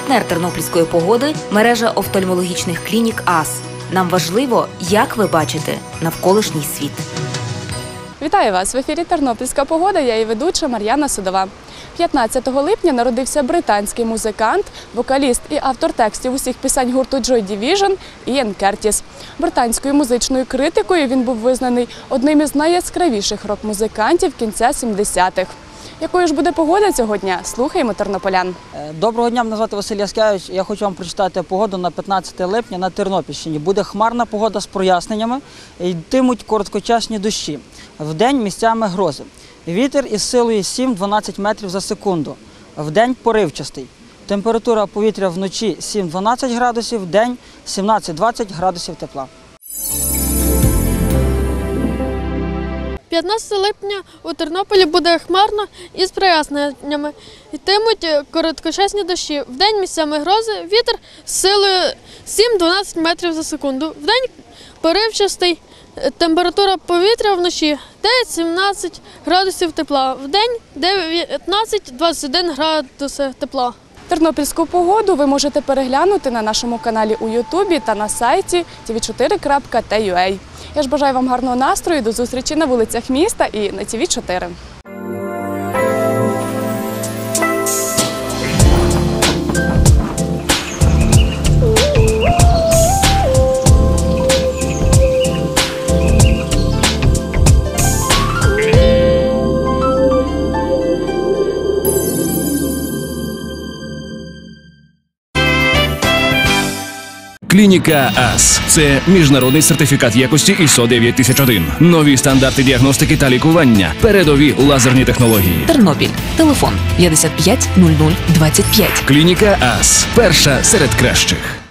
Партнер тернопільської погоди – мережа офтальмологічних клінік АС. Нам важливо, як ви бачите навколишній світ. Вітаю вас! В ефірі «Тернопільська погода», я її ведуча Мар'яна Судова. 15 липня народився британський музикант, вокаліст і автор текстів усіх пісень гурту Joy Division Іан Кертіс. Британською музичною критикою він був визнаний одним із найяскравіших рок-музикантів кінця 70-х. Якою ж буде погода цього дня? Слухаємо тернополян. Доброго дня, мене звати Василь Яскевич. Я хочу вам прочитати погоду на 15 липня на Тернопільщині. Буде хмарна погода з проясненнями, йтимуть короткочасні дощі. Вдень місцями грози. Вітер із силою 7-12 метрів за секунду. Вдень поривчастий. Температура повітря вночі 7-12 градусів, вдень 17-20 градусів тепла. 15 липня у Тернополі буде хмарно із проясненнями. Йтимуть короткочасні дощі. Вдень місцями грози, вітер з силою 7-12 метрів за секунду. Вдень поривчастий, температура повітря вночі 9-17 градусів тепла. Вдень 19-21 градуси тепла. Тернопільську погоду ви можете переглянути на нашому каналі у Ютубі та на сайті tv4.ua. Я ж бажаю вам гарного настрою, до зустрічі на вулицях міста і на ТВ4. Клініка АС – це міжнародний сертифікат якості ISO 9001. Нові стандарти діагностики та лікування. Передові лазерні технології. Тернопіль. Телефон 55 00 25. Клініка АС – перша серед кращих.